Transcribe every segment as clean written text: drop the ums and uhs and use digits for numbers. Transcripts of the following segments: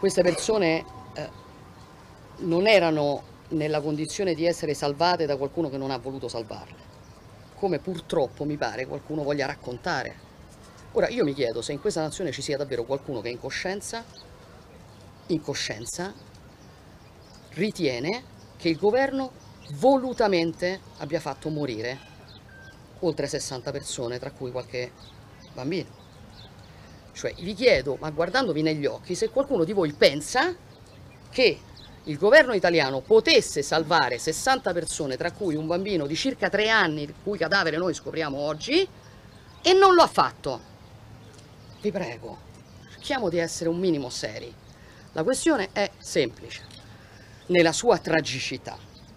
queste persone non erano nella condizione di essere salvate da qualcuno che non ha voluto salvarle, come purtroppo mi pare qualcuno voglia raccontare. Ora io mi chiedo se in questa nazione ci sia davvero qualcuno che in coscienza ritiene che il governo volutamente abbia fatto morire oltre 60 persone, tra cui qualche bambino. Cioè vi chiedo, ma guardandovi negli occhi, se qualcuno di voi pensa che il governo italiano potesse salvare 60 persone, tra cui un bambino di circa 3 anni, il cui cadavere noi scopriamo oggi, e non lo ha fatto. Vi prego, cerchiamo di essere un minimo seri. La questione è semplice, nella sua tragicità.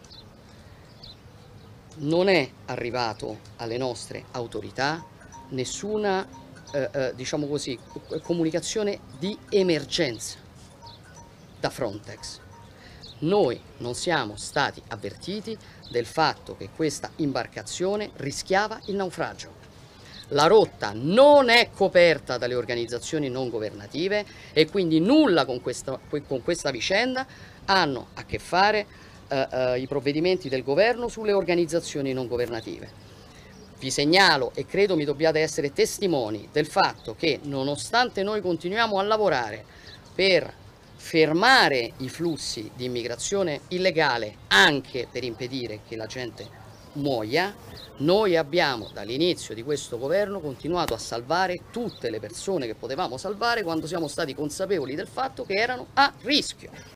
Non è arrivato alle nostre autorità nessuna, diciamo così, comunicazione di emergenza da Frontex. Noi non siamo stati avvertiti del fatto che questa imbarcazione rischiava il naufragio. La rotta non è coperta dalle organizzazioni non governative e quindi nulla con questa vicenda hanno a che fare i provvedimenti del governo sulle organizzazioni non governative. Vi segnalo, e credo mi dobbiate essere testimoni del fatto che nonostante noi continuiamo a lavorare per fermare i flussi di immigrazione illegale, anche per impedire che la gente muoia, noi abbiamo dall'inizio di questo governo continuato a salvare tutte le persone che potevamo salvare quando siamo stati consapevoli del fatto che erano a rischio.